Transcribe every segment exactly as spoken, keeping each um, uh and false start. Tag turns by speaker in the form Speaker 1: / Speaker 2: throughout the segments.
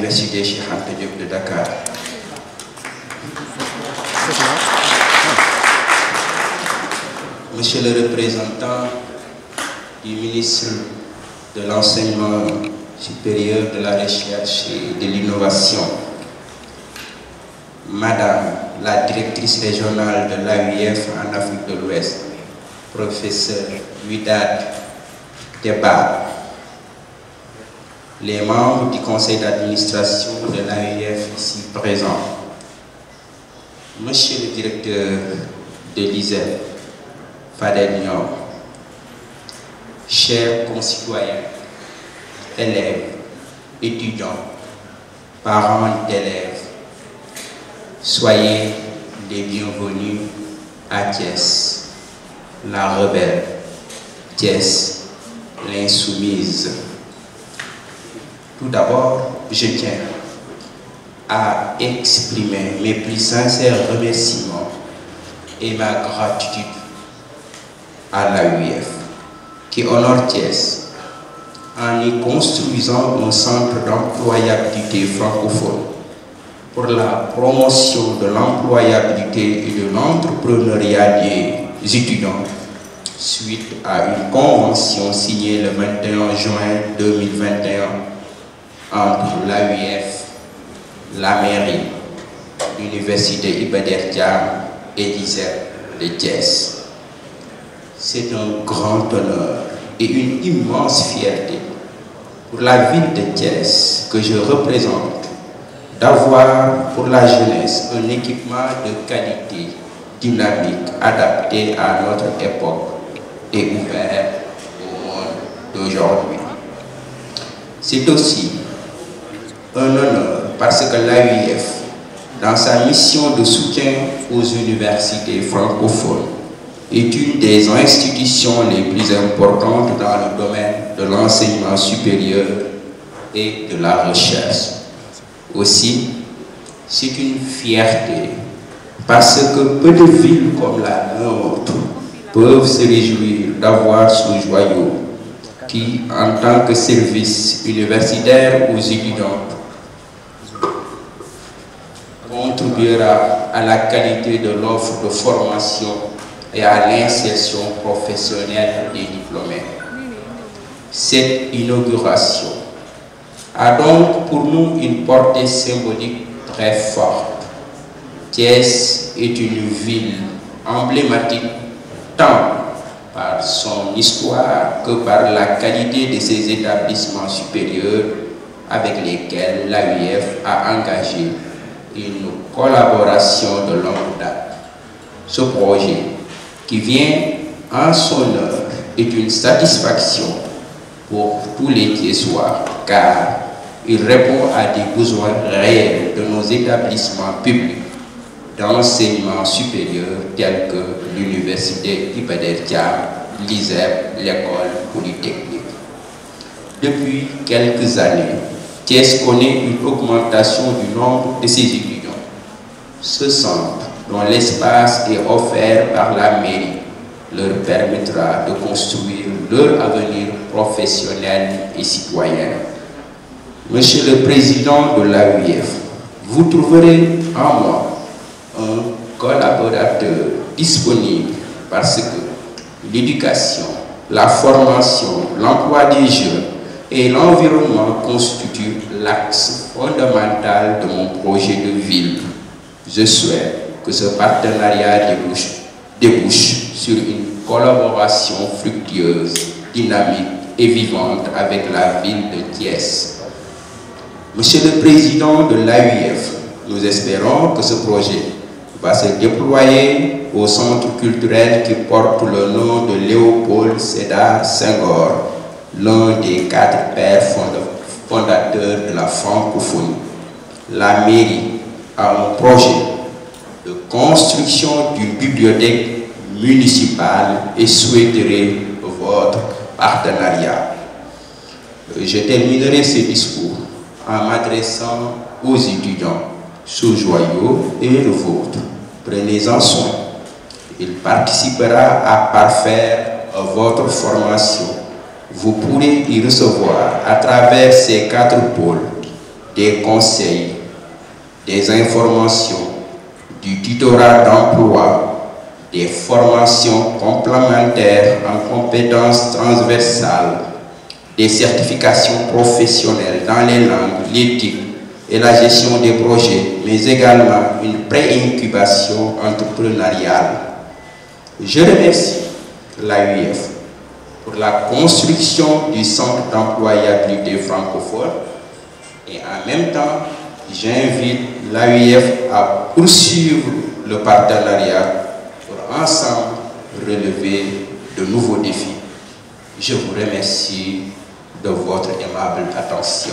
Speaker 1: l'Université Cheikh Anta Diop de Dakar. Monsieur le représentant du ministre de l'Enseignement supérieur, de la Recherche et de l'Innovation, Madame la directrice régionale de l'A U F en Afrique de l'Ouest, professeur Widad Deba, les membres du conseil d'administration de l'A U F ici présents, Monsieur le directeur de l'I S E P, Fadel Niang, chers concitoyens, élèves, étudiants, parents d'élèves, soyez les bienvenus à Thiès, la rebelle, Thiès, l'insoumise. Tout d'abord, je tiens à exprimer mes plus sincères remerciements et ma gratitude à l'A U F qui honore Thiès en y construisant un centre d'employabilité francophone pour la promotion de l'employabilité et de l'entrepreneuriat des étudiants suite à une convention signée le vingt et un juin deux mille vingt et un entre l'A U F, la mairie, l'Université Iba Der Thiam et l'I S E P de Thiès. C'est un grand honneur et une immense fierté pour la ville de Thiès que je représente d'avoir pour la jeunesse un équipement de qualité, dynamique, adapté à notre époque et ouvert au monde d'aujourd'hui. C'est aussi un honneur parce que l'A U F, dans sa mission de soutien aux universités francophones, est une des institutions les plus importantes dans le domaine de l'enseignement supérieur et de la recherche. Aussi, c'est une fierté parce que peu de villes comme la nôtre peuvent se réjouir d'avoir ce joyau qui, en tant que service universitaire aux étudiants, contribuera à la qualité de l'offre de formation et à l'insertion professionnelle des diplômés. Cette inauguration a donc pour nous une portée symbolique très forte. Thiès est une ville emblématique tant par son histoire que par la qualité de ses établissements supérieurs avec lesquels l'A U F a engagé une collaboration de longue date. Ce projet, qui vient en son heure, est une satisfaction pour tous les Thiessois car il répond à des besoins réels de nos établissements publics d'enseignement supérieur tels que l'Université Iba Der Thiam, l'I S E P, l'école polytechnique. Depuis quelques années, Thiès connaît une augmentation du nombre de ses étudiants. Ce centre, dont l'espace est offert par la mairie, leur permettra de construire leur avenir professionnel et citoyen. Monsieur le Président de l'A U F, vous trouverez en moi un collaborateur disponible parce que l'éducation, la formation, l'emploi des jeunes et l'environnement constituent l'axe fondamental de mon projet de ville. Je souhaite que ce partenariat débouche, débouche sur une collaboration fructueuse, dynamique et vivante avec la ville de Thiès. Monsieur le Président de l'A U F, nous espérons que ce projet va se déployer au centre culturel qui porte le nom de Léopold Sédar Senghor, l'un des quatre pères fondateurs de la francophonie. La mairie a un projet de construction d'une bibliothèque municipale et souhaiterait votre partenariat. Je terminerai ce discours en m'adressant aux étudiants. Ce joyau est le vôtre. Prenez-en soin. Il participera à parfaire votre formation. Vous pourrez y recevoir à travers ces quatre pôles des conseils, des informations, du tutorat d'emploi, des formations complémentaires en compétences transversales, des certifications professionnelles dans les langues, l'éthique et la gestion des projets, mais également une pré-incubation entrepreneuriale. Je remercie l'A U F pour la construction du centre d'employabilité francophone et en même temps, j'invite l'A U F à poursuivre le partenariat pour ensemble relever de nouveaux défis. Je vous remercie de votre aimable attention.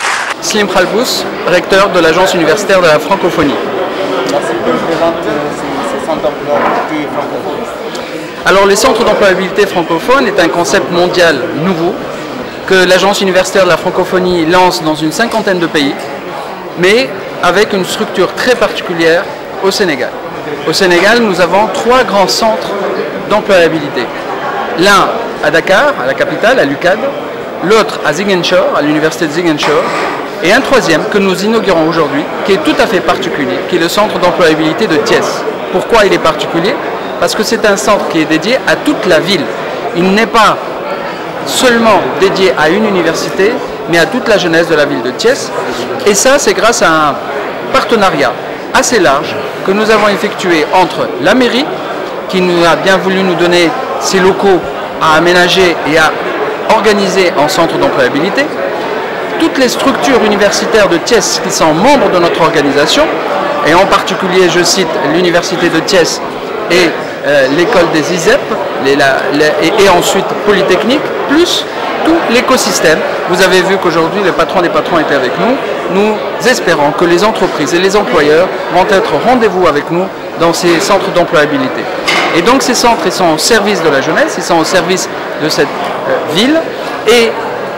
Speaker 2: Slim Khalbous, recteur de l'Agence universitaire de la francophonie.
Speaker 3: Merci de présenter ces centres d'employabilité francophones.
Speaker 2: Alors, les centres d'employabilité francophone est un concept mondial nouveau que l'Agence universitaire de la francophonie lance dans une cinquantaine de pays, mais avec une structure très particulière au Sénégal. Au Sénégal, nous avons trois grands centres d'employabilité. L'un à Dakar, à la capitale, à l'U C A D, l'autre à Ziguinchor, à l'université de Ziguinchor, et un troisième que nous inaugurons aujourd'hui, qui est tout à fait particulier, qui est le centre d'employabilité de Thiès. Pourquoi il est particulier? Parce que c'est un centre qui est dédié à toute la ville. Il n'est pas seulement dédié à une université, mais à toute la jeunesse de la ville de Thiès. Et ça, c'est grâce à un partenariat assez large que nous avons effectué entre la mairie, qui nous a bien voulu nous donner ses locaux à aménager et à organiser en centre d'employabilité, toutes les structures universitaires de Thiès qui sont membres de notre organisation, et en particulier, je cite, l'université de Thiès et euh, l'école des I S E P, les, la, les, et, et ensuite Polytechnique, plus tout l'écosystème. Vous avez vu qu'aujourd'hui, le patron des patrons était avec nous. Nous espérons que les entreprises et les employeurs vont être au rendez-vous avec nous dans ces centres d'employabilité. Et donc ces centres, ils sont au service de la jeunesse, ils sont au service de cette euh, ville. Et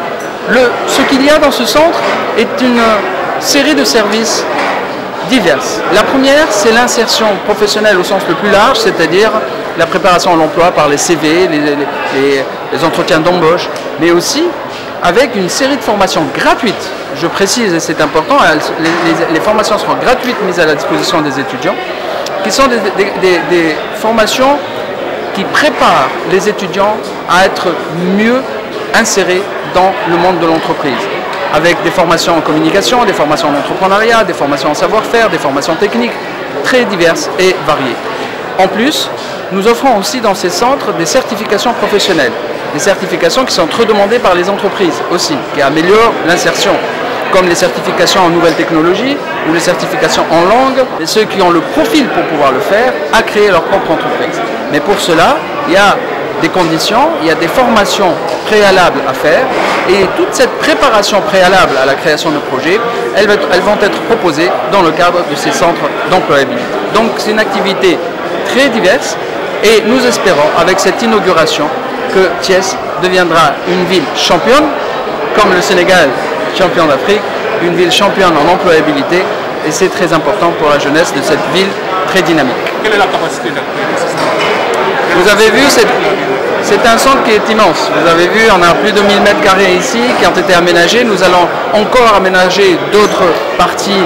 Speaker 2: le, ce qu'il y a dans ce centre est une série de services divers. La première, c'est l'insertion professionnelle au sens le plus large, c'est-à-dire la préparation à l'emploi par les C V, les, les, les entretiens d'embauche, mais aussi avec une série de formations gratuites. Je précise, et c'est important, les, les, les formations seront gratuites mises à la disposition des étudiants, qui sont des, des, des, des formations qui préparent les étudiants à être mieux insérés dans le monde de l'entreprise, avec des formations en communication, des formations en entrepreneuriat, des formations en savoir-faire, des formations techniques très diverses et variées. En plus, nous offrons aussi dans ces centres des certifications professionnelles, des certifications qui sont très demandées par les entreprises aussi, qui améliorent l'insertion, comme les certifications en nouvelles technologies ou les certifications en langue, et ceux qui ont le profil pour pouvoir le faire, à créer leur propre entreprise. Mais pour cela, il y a des conditions, il y a des formations préalables à faire, et toute cette préparation préalable à la création de projets, elles, elles vont être proposées dans le cadre de ces centres d'employabilité. Donc c'est une activité très diverse, et nous espérons, avec cette inauguration, que Thiès deviendra une ville championne, comme le Sénégal champion d'Afrique, une ville championne en employabilité, et c'est très important pour la jeunesse de cette ville très dynamique.
Speaker 3: Quelle est la capacité d'accueil de ce centre?
Speaker 2: Vous avez vu, c'est un centre qui est immense. Vous avez vu, on a plus de mille mètres carrés ici qui ont été aménagés. Nous allons encore aménager d'autres parties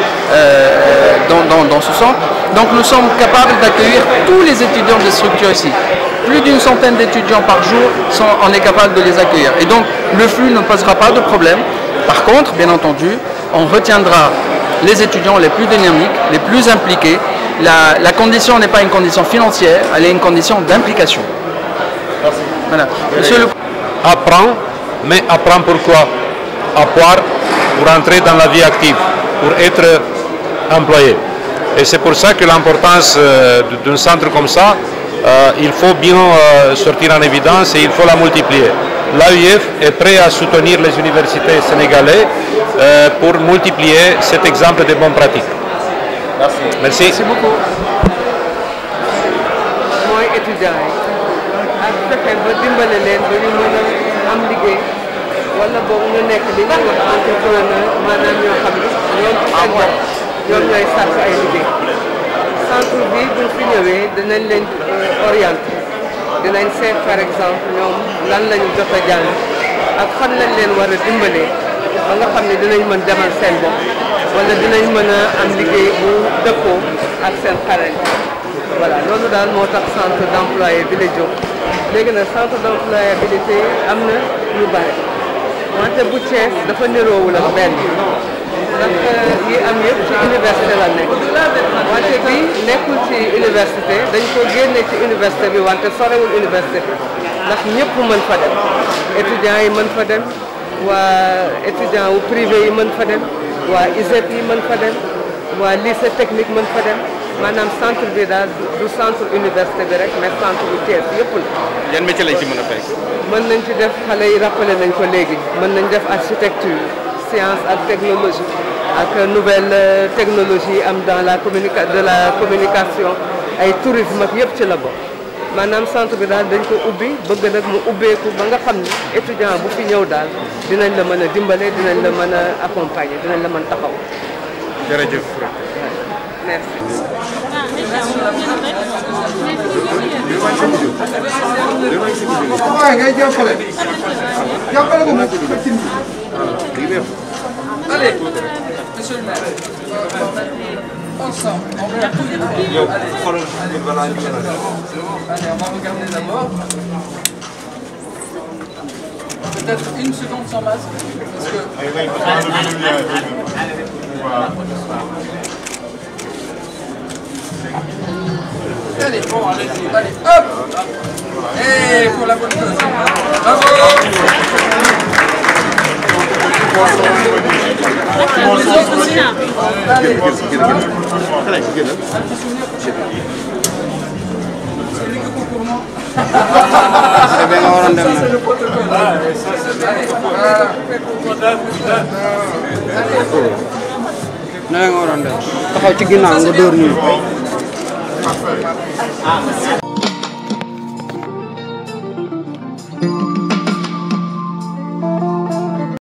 Speaker 2: euh, dans, dans, dans ce centre. Donc nous sommes capables d'accueillir tous les étudiants des structures ici. Plus d'une centaine d'étudiants par jour, sont, on est capable de les accueillir. Et donc le flux ne posera pas de problème. Par contre, bien entendu, on retiendra les étudiants les plus dynamiques, les plus impliqués. La, la condition n'est pas une condition financière, elle est une condition d'implication. Voilà. Monsieur le...
Speaker 4: Apprend, mais apprend pourquoi? Apprendre pour entrer dans la vie active, pour être employé. Et c'est pour ça que l'importance euh, d'un centre comme ça, euh, il faut bien euh, sortir en évidence et il faut la multiplier. L'A U F est prêt à soutenir les universités sénégalaises euh, pour multiplier cet exemple de bonnes pratiques.
Speaker 3: Merci.
Speaker 4: Merci.
Speaker 2: Merci beaucoup.
Speaker 5: mooy étudiant yi ak fexe ba dimbale leen ba ñu mën a am liggéey wala boog ñu nekk li ñuy wax entrepreneur maanaam ñoo xam ne ñoom ci seen bopp ñoom ñooy sàkk ay liggéey. centre bi bu fi ñëwee dinañ leen orienté dinañ seet par exemple ñoom lan lañu jot a jàng ak fan lañ leen war a dimbalee ba nga xam ne dinañ mën demal seen bopp. wala dinañ mën a am liggéey bu dëppoo ak seen xarañ. voilà loolu daal moo tax centre d'employabilité bi la jóg léegi nag centre d'employabilité am na lu bari wante bu Thiès dafa niroowul ak benn ndax yi am yëpp ci université la nekk wante bi nekkul ci université dañ ko génne ci université bi wante sorewul université bi ndax ñëpp mën fa dem étudiants yi mën fa dem waa étudiants wu privé yi mën fa dem waa I S E P yi mën fa dem waa lycée technique mën fa dem maanaam centre bi daal du centre université bi rek mais centre bu Thiès yëpp la.
Speaker 3: yan métier lañ ci mën a fekk.
Speaker 5: mën nañ ci def xale yi rappelé nañ ko léegi mën nañ def architecture science ak technologie ak nouvelle technologie am dans la communica de la communication ay tourisme ak yëpp ci la bokk maanaam centre bi daal dañ ko ubbi bëgg nag mu ubbeeku ba nga xam ni étudiant bu fi ñëw daal dinañ la mën a dimbale dinañ la mën a accompagner dinañ la mën taxaw.
Speaker 3: jërëjëf.
Speaker 5: merci.
Speaker 6: waaye ngay jàppale jàppale ko mu allez monsieur le maire ensemble on va regarder d'abord peut-être une seconde sans masque parce que allez, bon, allez-y, allez, hop! Et pour la bonne chose. Bravo! Les autres aussi. Allez. C'est lui qui court pour moi. C'est le protocole. Allez.
Speaker 7: na nga waroon def taxaw ci ginnaaw nga dóor nii.
Speaker 6: Parfait.